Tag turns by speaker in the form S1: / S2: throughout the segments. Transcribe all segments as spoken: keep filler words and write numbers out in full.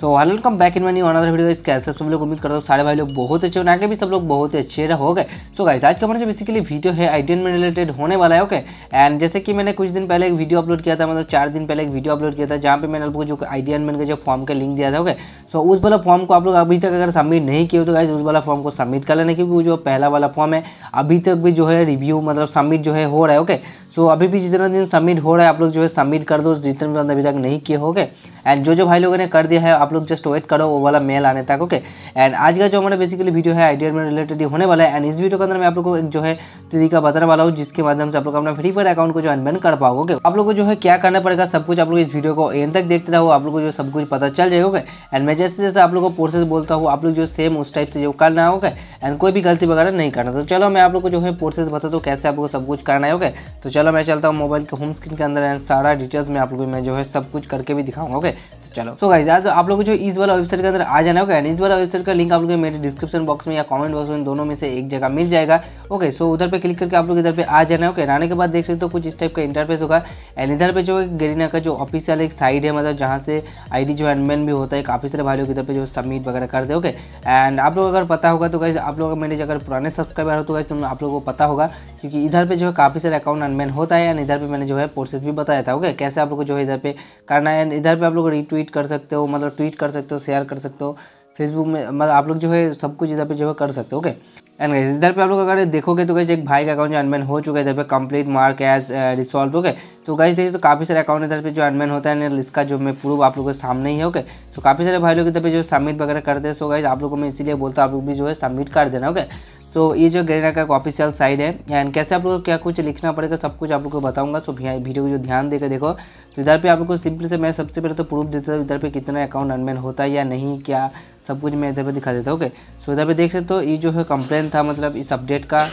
S1: So hello welcome back in my new another video. कैसे सब लोग, उम्मीद करता हूँ सारे भाई लोग बहुत अच्छे हो, आगे भी सब लोग बहुत अच्छे हो गए। सो गाइस आज का हमारा जो बेसिकली वीडियो है आई टी एन में रिलेटेड होने वाला है। ओके एंड जैसे कि मैंने कुछ दिन पहले एक वीडियो अपलोड किया था, मतलब चार दिन पहले एक वीडियो अपलोड किया था जहाँ पे मैंने आपको जो आई टी एन का जो फॉर्म का लिंक दिया था। ओके सो उस वाला फॉर्म को आप लोग अभी तक अगर सबमिट नहीं किए तो गाइस उस वाला फॉर्म को सबमिट कर लेना, क्योंकि वो जो पहला वाला फॉर्म है अभी तक भी जो है रिव्यू मतलब सबमिट जो है हो रहा है। ओके सो अभी भी जितना दिन सबमिट हो रहा है आप लोग जो है सबमिट कर दो, जितने भी अभी तक नहीं किए होगे। एंड जो जो भाई लोगों ने कर दिया है आप लोग जस्ट वेट करो वो वाला मेल आने तक। ओके एंड आज का जो हमारा बेसिकली वीडियो है आई टी एन में रिलेटेड होने वाला है। एंड इस वीडियो के अंदर मैं आप लोग को एक जो है तरीका बताने वाला हूँ जिसके माध्यम से आप लोग अपना फ्री फायर अकाउंट को जो अनबैन कर पाओगे। आप लोग को जो है क्या करना पड़ेगा सब कुछ आप लोग इस वीडियो को एंड तक देखते रहो, आप लोग को जो सब कुछ पता चल जाएगा। ओके एंड मैं जैसे जैसे आप लोग को प्रोसेस बोलता हूँ आप लोग जो सेम उस टाइप से जो करना है। ओके एंड कोई भी गलती वगैरह नहीं करना। तो चलो मैं आप लोग को जो है प्रोसेस बताता हूँ कैसे आप लोग को सब कुछ करना है। ओके तो चलो मैं चलता हूँ मोबाइल के होम स्क्रीन के अंदर एंड सारा डिटेल्स में आप लोग को मैं जो है सब कुछ करके भी दिखाऊंगा। ओके चलो सो गाइस आज आप लोग को जो इस वाला वेबसाइट के अंदर आ जाना होगा। इस वाला वेबसाइट का लिंक आप लोग को मेरे डिस्क्रिप्शन बॉक्स में या कमेंट बॉक्स में दोनों में से एक जगह मिल जाएगा। ओके सो उधर पे क्लिक करके आप लोग इधर पे आ जाना है। ओके आने के बाद देख सकते हो कुछ इस टाइप का इंटरफेस होगा। एंड इधर पे जो गरीना का जो ऑफिशियल एक साइड है, मतलब जहाँ से आईडी जो अनबैन भी होता है, काफ़ी सारे भाई लोग इधर पे जो सबमिट वगैरह कर दे। ओके एंड आप लोग अगर पता होगा तो गाइस आप लोग मेरे अगर पुराने सब्सक्राइबर हो तो गाइस तुम आप लोगों को पता होगा, क्योंकि इधर पे जो है काफ़ी सारे अकाउंट अनबैन होता है। एंड इधर पे मैंने जो है प्रोसेस भी बताया था। ओके कैसे आप लोग को जो है इधर पे करना है। एंड इधर पे आप लोग रीट्वीट कर सकते हो, मतलब ट्वीट कर सकते हो, शेयर कर सकते हो फेसबुक में, मतलब आप लोग जो है सब कुछ इधर पे जो है कर सकते हो। ओके एंड इधर पे आप लोग अगर देखोगे तो गाइस एक भाई का अकाउंट जो अनबैन हो चुका है इधर पे complete mark as resolve. Okay तो गाइस देखिए तो काफ़ी सारे अकाउंट इधर पे जो अनबैन होता है इसका जो मैं प्रूफ आप लोगों के सामने ही है। ओके तो काफ़ी सारे भाई लोग इधर पे जो सबमिट वगैरह करते हैं। सो गाइस आप लोग को मैं इसीलिए बोलता हूँ आप लोग भी जो है सबमिट कर देना। ओके तो ये जो गरीना का ऑफिशियल साइड है एंड कैसे आप लोग को क्या कुछ लिखना पड़ेगा सब कुछ आप लोग को बताऊंगा। सो वीडियो को जो ध्यान देकर देखो तो इधर पे आप लोग को सिंपल से मैं सबसे पहले तो प्रूफ देता हूँ इधर पे कितना अकाउंट अनबैन होता है या नहीं, क्या सब कुछ मैं इधर पे दिखा देता हूँ। ओके सो इधर पे देख सकते हो ये जो है कंप्लेन था मतलब इस अपडेट का।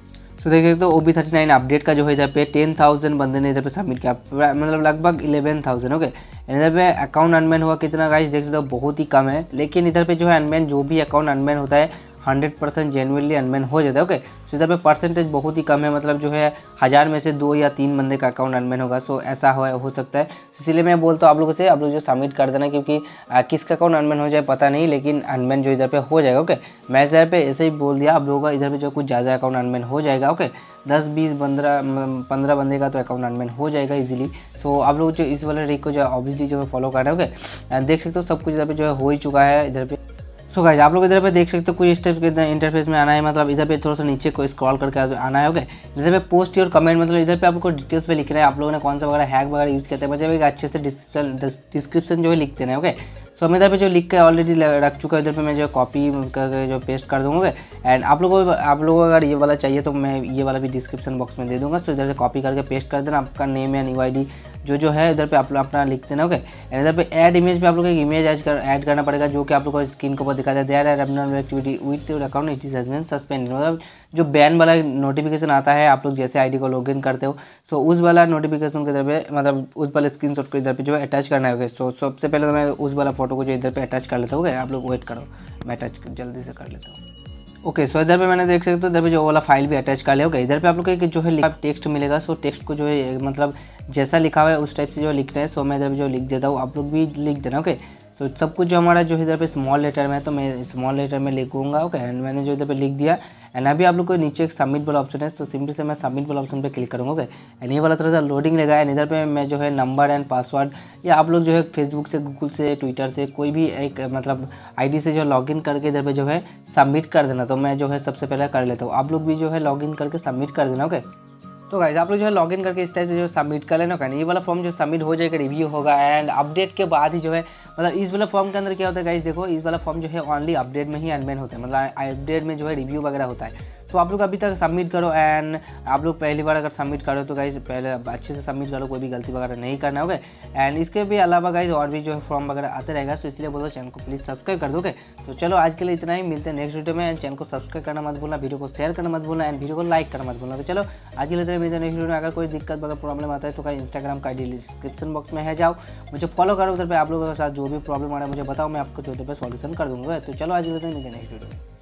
S1: सो देख सकते हो O B thirty nine update का जो है इधर पे टेन थाउजेंड बंदे ने इधर पे सबमिट किया, मतलब लगभग इलेवन थाउजेंड। ओके इधर पे अकाउंट अनबैन हुआ कितना गाइस देख सकते हो बहुत ही कम है, लेकिन इधर पे जो है अनबैन जो भी अकाउंट अनबैन होता है हंड्रेड परसेंट जेन्युइनली अनबैन हो जाता है। ओके सो इधर पे परसेंटेज बहुत ही कम है, मतलब जो है हज़ार में से दो या तीन बंदे का अकाउंट अनबैन होगा। सो ऐसा हो, हो सकता है, इसीलिए मैं बोलता हूँ आप लोगों से आप लोग जो सबमिट कर देना, क्योंकि किसका अकाउंट अनबैन हो जाए पता नहीं, लेकिन अनबैन जो इधर पे हो जाएगा। ओके मैं इधर पे ऐसे ही बोल दिया आप लोगों का इधर पे जो कुछ ज़्यादा अकाउंट अनबैन हो जाएगा। ओके दस बीस पंद्रह पंद्रह बंदे का तो अकाउंट अनबैन हो जाएगा इजीली। सो आप लोग जो इस वाले ट्रिक को जो ऑब्वियसली जो है फॉलो कर रहे हैं। ओके देख सकते हो सब कुछ इधर पे जो है हो ही चुका है इधर पे। सो गाइस आप लोग इधर पे देख सकते हो कुछ स्टेप के इंटरफेस में आना है, मतलब इधर पे थोड़ा सा नीचे को स्क्रॉल करके आना है। ओके इधर पे पोस्ट योर कमेंट, मतलब इधर पे आपको डिटेल्स पे लिखना है आप लोगों ने कौन सा वगैरह हैक वगैरह यूज़ किया था, मतलब एक अच्छे से डिस्क्रिप्शन जो है लिख देना है। ओके सो हम इधर पे जो लिख के ऑलरेडी रख चुका है, इधर पे मैं जो कॉपी करके जो पेस्ट कर दूँगा। एंड आप लोगों को आप लोगों को अगर ये वाला चाहिए तो मैं ये वाला भी डिस्क्रिप्शन बॉक्स में दे दूँगा। तो इधर से कॉपी करके पेस्ट कर देना, आपका नेम या न्यू आई डी जो जो है इधर पे आप लोग अपना लिख देना। ओके एंड इधर पे ऐड इमेज पे आप लोग एक इमेज ऐड कर ऐड करना पड़ेगा जो कि आप लोग को स्क्रीन के ऊपर दिखा जाता है। There are activity with your account it is has been suspended, मतलब जो बैन वाला नोटिफिकेशन आता है आप लोग जैसे आईडी को लॉगिन करते हो। सो उस वाला नोटिफिकेशन के इधर पे मतलब उस वाले स्क्रीनशॉट को इधर पे जो है अटैच करना है। सो सबसे पहले तो मैं उस वाला फोटो को जो इधर पे अटैच कर लेता हूँ। आप लोग वेट करो मैं अटैच जल्दी से कर लेता हूँ। ओके सो इधर पे मैंने देख सकते हो इधर पे जो वाला फाइल भी अटैच कर लिया। ओके इधर पे आप लोग को जो है टेक्स्ट मिलेगा। सो टेक्स्ट को जो है मतलब जैसा लिखा हुआ है उस टाइप से जो लिखना है। सो मैं इधर पे जो लिख देता हूँ आप लोग भी लिख देना। ओके सो सब कुछ जो हमारा जो इधर पे स्मॉल लेटर में है तो मैं स्मॉल लेटर में लिखूंगा। ओके एंड मैंने जो इधर पे लिख दिया। एंड अभी आप लोग को नीचे एक सबमिट वाला ऑप्शन है, तो सिंपल से मैं सबमिट वाला ऑप्शन पे क्लिक करूँगा। ओके एंड ये वाला थोड़ा सा लोडिंग लगा है। इधर पे मैं जो है नंबर एंड पासवर्ड या आप लोग जो है फेसबुक से, गूगल से, ट्विटर से कोई भी एक मतलब आईडी से जो लॉगिन करके इधर पे जो है सबमिट कर देना। तो मैं जो है सबसे पहले कर लेता हूँ, आप लोग भी जो है लॉगिन करके सबमिट कर देना। ओके तो गाइस आप लोग जो है लॉगिन करके इस टाइप से जो सबमिट कर लेना। ये वाला फॉर्म जो सबमिट हो जाएगा रिव्यू होगा एंड अपडेट के बाद ही जो है मतलब इस वाला फॉर्म के अंदर क्या होता है गाइस देखो इस वाला फॉर्म जो है ओनली अपडेट में ही अनबैन होता है, मतलब अपडेट में जो है रिव्यू वगैरह होता है। तो आप लोग अभी तक सबमिट करो एंड आप लोग पहली बार अगर सबमिट करो तो गाइस पहले अच्छे से सबमिट करो, कोई भी गलती वगैरह नहीं करना होगा। एंड इसके भी अलावा गाइस और भी जो है फॉर्म वगैरह आते रहेगा, तो इसलिए बोलो चैनल को प्लीज़ सब्सक्राइब कर दोगे। तो चलो आज के लिए इतना ही, मिलते हैं नेक्स्ट वीडियो में। एंड चैनल को सब्सक्राइब करना मत भूलना, वीडियो को शेयर करना मत भूलना एंड वीडियो को लाइक करना मत भूलना। तो चलो आज के लिए मिलते हैं नेक्स्ट वीडियो में। अगर कोई दिक्कत वगैरह प्रॉब्लम आता है तो गाइस इंस्टाग्राम का आईडी डिस्क्रिप्शन बॉक्स में है, जाओ मुझे फॉलो करो, उधर पे आप लोगों के साथ जो भी प्रॉब्लम आ रहा है मुझे बताओ, मैं आपको जो उधर पे सॉल्यूशन कर दूंगा। तो चलो आज के लिए मिलते हैं नेक्स्ट वीडियो में।